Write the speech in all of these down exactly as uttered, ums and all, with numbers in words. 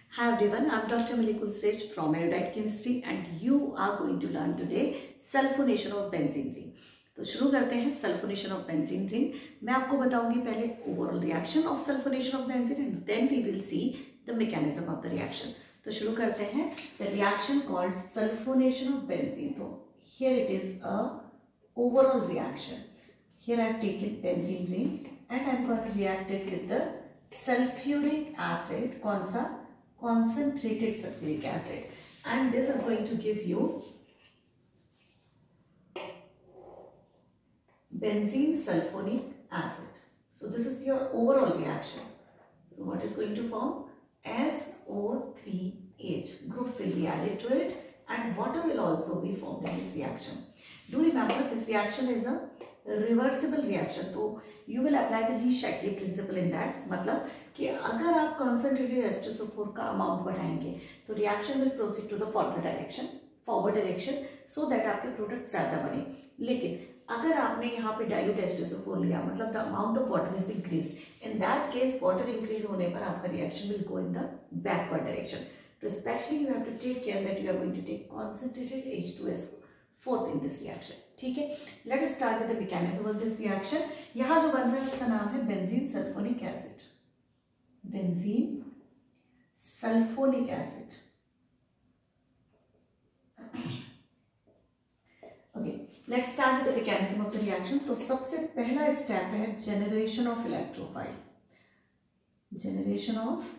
Hi everyone, I am Doctor Milikul Shrestha from Erudite Chemistry and you are going to learn today sulfonation of benzene ring. तो शुरू करते हैं sulfonation of benzene ring. मैं आपको बताऊंगी पहले overall reaction of sulfonation of benzene and then we will see the mechanism of the reaction. तो शुरू करते हैं the reaction called sulfonation of benzene. तो here it is a overall reaction. Here I have taken benzene ring and I am going to react it with the sulfuric acid. कौन सा? Concentrated sulfuric acid, and this is going to give you benzene sulfonic acid. So this is your overall reaction. So what is going to form? S O three H group will be added to it and water will also be formed in this reaction. Do remember this reaction is a reversible reaction. तो you will apply the री-शाइक्ली principle in that. मतलब कि अगर आप concentrated H two S O four का amount बढ़ाएंगे तो reaction will proceed to the forward direction forward direction so that आपके प्रोडक्ट ज्यादा बने. लेकिन अगर आपने यहाँ पे dilute H two S O four लिया मतलब the amount of water is increase, in that case water increase होने पर आपका reaction will go in the backward direction. तो specially you have to take care that you are going to take concentrated H two S O four in this reaction. ठीक है, let us start with the mechanism of this reaction. यहाँ जो बन रहा है उसका नाम है benzene sulphonic acid. Benzene sulphonic acid. Okay, let's start with the mechanism of the reaction. तो सबसे पहला स्टेप है generation of electrophile. Generation of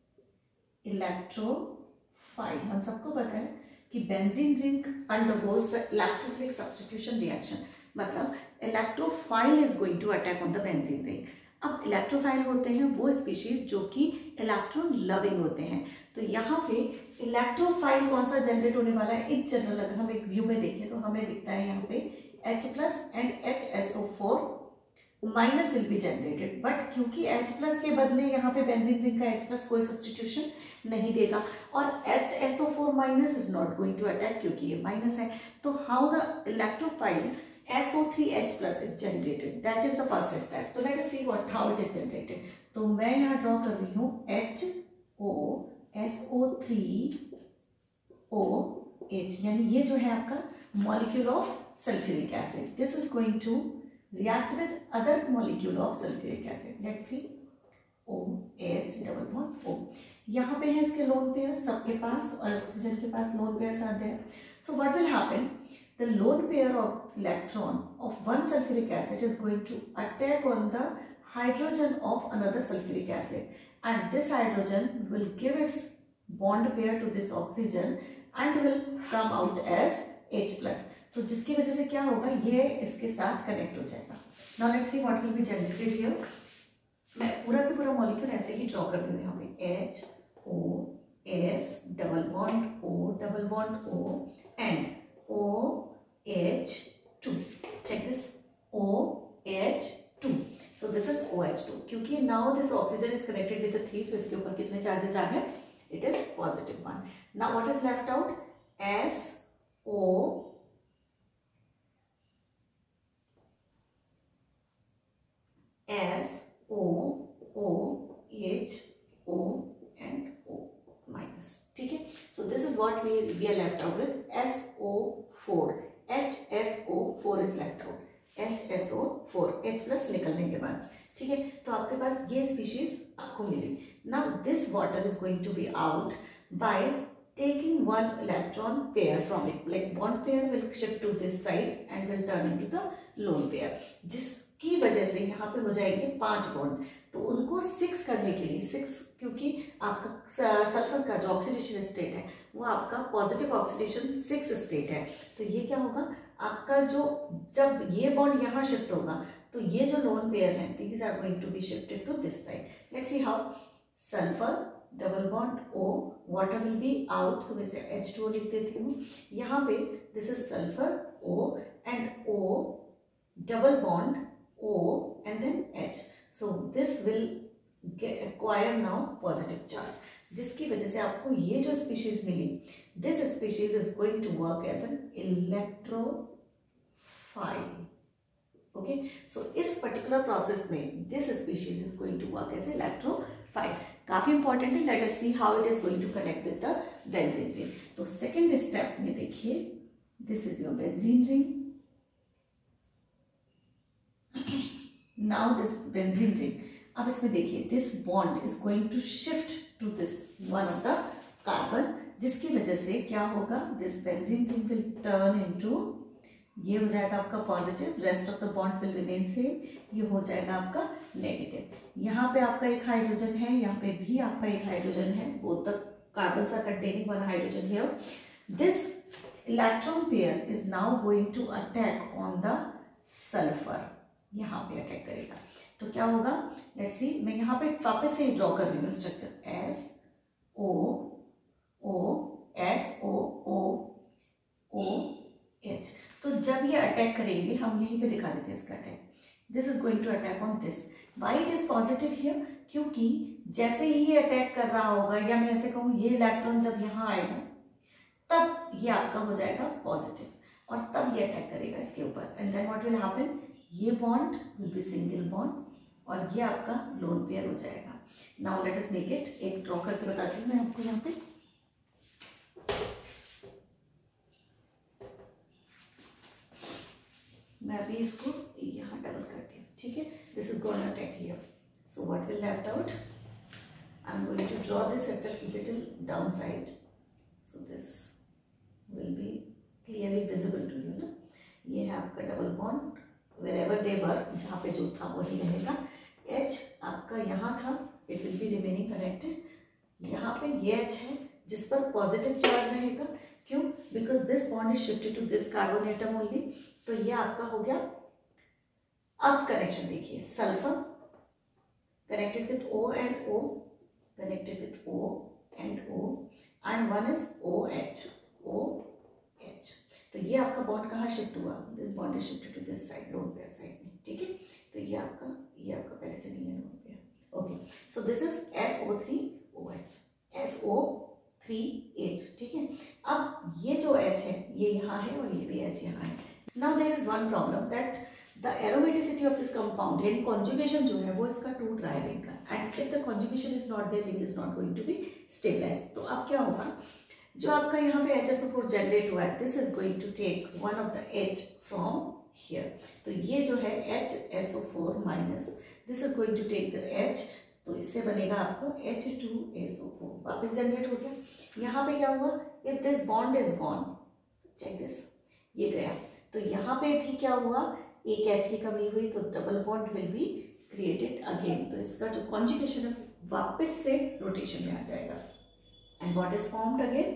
electrophile. हम सबको पता है कि benzene ring undergoes the electrophilic substitution reaction. मतलब electrophile is going to attack on the benzene ring. अब इलेक्ट्रोफाइल होते हैं वो स्पीशीज जो कि इलेक्ट्रॉन लविंग होते हैं. तो यहाँ पे इलेक्ट्रोफाइल कौन सा जनरेट होने वाला है? इन जनरल अगर हम एक व्यू में देखें तो हमें दिखता है यहाँ पे H plus and H S O four minus will be generated. But क्योंकि H प्लस के बदले यहाँ पे बेंजीन रिंग का H प्लस कोई सब्स्टिट्यूशन नहीं देगा और H S O four minus is not going to attack क्योंकि ये माइनस है. तो how the electrophile S O three H plus is generated, that is the first step. तो let us see what how it is generated. तो मैं यहाँ draw कर रही हूँ H O S O three O H, यानी ये जो है आपका molecule of sulphuric acid. This is going to react with other molecule of sulfuric acid. Let's see O H double bond O. यहाँ पे है इसके लोन पेयर सबके पास और ऑक्सीजन के पास लोन पेयर आते हैं. So what will happen? The lone pair of electron of one sulfuric acid is going to attack on the hydrogen of another sulfuric acid, and this hydrogen will give its bond pair to this oxygen and will come out as H plus. तो जिसकी वजह से क्या होगा, ये इसके साथ connect हो जाएगा. Now let's see what will be generated here. मैं पूरा का पूरा मॉलिक्यूल ऐसे ही ड्रॉ कर रही हूँ. यहाँ पे H O S double bond O double bond O and O H two. Check this O H two. So this is O H two. क्योंकि now this oxygen is connected with the three, तो इसके ऊपर कितने charges आ गए? It is positive one. Now what is left out? S O S O O H O and O minus. ठीक है, so this is what we we are left out with. S O four H S O four is left out. H S O four H plus निकलने के बाद. ठीक है, तो आपके पास ये स्पीशीज आपको मिली. Now this water is going to be out by taking one electron pair from it. Like bond pair will shift to this side and will turn into the lone pair. जिस की वजह से यहाँ पे हो जाएंगे पांच बॉन्ड. तो उनको सिक्स करने के लिए सिक्स, क्योंकि आपका सल्फर का जो ऑक्सीडेशन स्टेट है वो आपका पॉजिटिव ऑक्सीडेशन सिक्स स्टेट है. तो ये क्या होगा आपका, जो जब ये बॉन्ड यहाँ शिफ्ट होगा तो ये जो लोन पेयर है these are going to be shifted to this side. Let's see how. Sulphur double bond O, water will be out, तो मैं इसे एच टू ओ लिख देती हूँ. यहाँ पे this is sulphur O and O double bond O and then H. So this will get acquire now positive charge, जिसकी वजह से आपको ये जो species मिली, this species is going to work as an electrophile. Okay, so इस particular process में this species is going to work as electrophile. Five, काफी इंपॉर्टेंट है. Let us see how it is going to connect with the benzene ring. तो second step में देखिए, this is your benzene ring. Now this benzene ring, अब इसमें देखिए this bond is going to shift to this one of the carbon, जिसकी वजह से क्या होगा, this benzene ring will turn into, ये हो जाएगा आपका positive, rest of the bonds will remain same, ये हो जाएगा आपका नेगेटिव. यहाँ पे आपका एक हाइड्रोजन है, यहाँ पे भी आपका एक हाइड्रोजन है, both the carbons are containing one hydrogen here. This electron pair is now going to attack on the sulphur, यहाँ पे अटैक करेगा. तो क्या होगा, लेट्स सी, मैं यहाँ पे वापस से ड्रॉ कर रही हूँ structure, S O O S O O O H. तो जब ये अटैक करेंगे, हम यहीं पे दिखा देते हैं इसका attack. This is going to attack on this. Why it is positive here, क्योंकि जैसे ही ये अटैक कर रहा होगा, या मैं ऐसे कहूँ, ये इलेक्ट्रॉन जब यहाँ आएगा तब ये आपका हो जाएगा पॉजिटिव, और तब ये अटैक करेगा इसके ऊपर. And then what will happen, ये bond will be single bond और ये आपका लोन पेयर हो जाएगा. Now let us make it, एक ड्रॉ करके बताती हूँ मैं आपको यहाँ पे. मैं अभी इसको यहाँ डबल करती हूँ, ठीक है. This is going to attack here. So what will left out, I am going to draw this at the little down side, so this will be clearly visible to you ना. ये है आपका double bond, wherever they were, जहाँ पे जो था वही रहेगा. H आपका यहाँ था, it will be remaining connected. यहाँ पे ये H है जिस पर पॉजिटिव चार्ज रहेगा. क्यों, because this bond is shifted to this carbon atom only. तो ये आपका हो गया. अब कनेक्शन देखिए, sulphur connected with O and O, connected with O and O, and one is OH, OH. तो ये आपका बॉन्ड कहाँ शिफ्ट हुआ, this bond is shifted to this side, lone pair side में, ठीक है. तो ये आपका ये आपका पहले से नहीं है lone pair. Okay, so this is S O three O H, S O three H, ठीक है. अब ये जो H है ये यहाँ है और ये भी H यहाँ है. Now there is one problem, that the aromaticity of this compound, यानी कॉन्जुगेशन जो है वो इसका टू ट्राई रिंग का, and if the conjugation is not there, ring is not going to be stabilize. तो अब क्या होगा, जो आपका यहाँ पे H S O four generate हुआ है, this is going to take one of the H from here. तो ये जो है H S O four minus, this is going to take the H, तो इससे बनेगा आपको H two S O four, वापस जनरेट हो गया. यहाँ पे क्या हुआ, if this bond is gone, check this, ये गया. तो यहाँ पे भी क्या हुआ, एक H की कमी हुई, तो double bond will be created again. तो इसका जो कॉन्जुगेशन है वापस से रोटेशन में आ जाएगा. And what is formed again,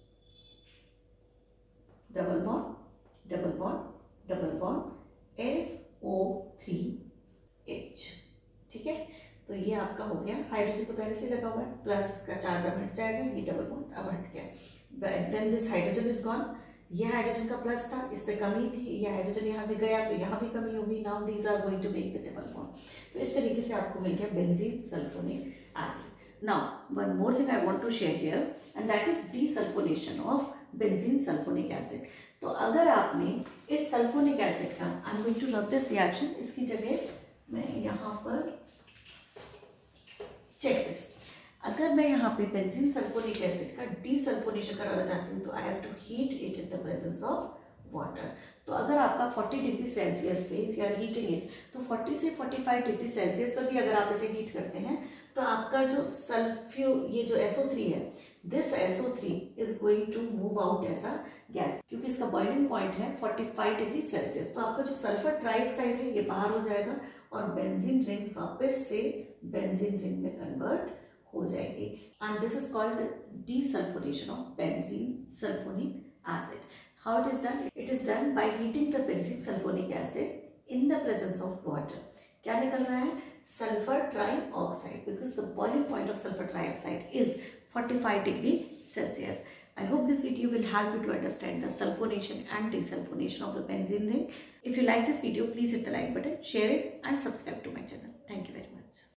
double bond, double bond, double bond, S O three H, ठीक है. तो ये आपका हो गया. हाइड्रोजन तो पहले से लगा हुआ है, प्लस इसका चार्ज अब हट जाएगा, ये डबल बॉन्ड अब हट गया. Then this hydrogen is gone, ये हाइड्रोजन का प्लस था, इस पे कमी थी, ये हाइड्रोजन यहाँ से गया तो यहाँ भी कमी होगी. Now these are going to make the double bond. तो इस तरीके से आपको मिल गया benzene sulphonic acid. Now, one more thing I want to share here, and that is desulfonation of benzene sulfonic acid. तो अगर आपने इस सल्फोनिक एसिड का, I am going to rub this reaction, इसकी जगह मैं यहाँ पर चेक दिस, अगर मैं यहाँ पे बेंजीन सल्फोनिक एसिड का डीसल्फोनेशन कराना चाहती हूँ, तो I have to heat it in the presence of water. तो अगर आपका फोर्टी डिग्री सेल्सियस पे if you are heating it, तो फोर्टी से फोर्टी फाइव डिग्री सेल्सियस पर भी अगर आप इसे हीट करते हैं, तो आपका जो सल्फ्यू, ये जो एस ओ थ्री है, this S O three is going to move out as a gas, क्योंकि इसका बॉइलिंग पॉइंट है फोर्टी फाइव डिग्री सेल्सियस. तो आपका जो सल्फर ट्राइऑक्साइड है ये बाहर हो जाएगा और बेंजीन रिंग वापस से बेंजीन रिंग में कन्वर्ट हो जाएगी. And this is called desulphonation of benzene sulphonic acid. How it is done? It is done by heating the benzene sulfonic acid in the presence of water. क्या निकल रहा है? Sulfur trioxide, because the boiling point of sulfur trioxide is forty-five degree Celsius. I hope this video will help you to understand the sulfonation and desulfonation of the benzene ring. If you like this video, please hit the like button, share it and subscribe to my channel. Thank you very much.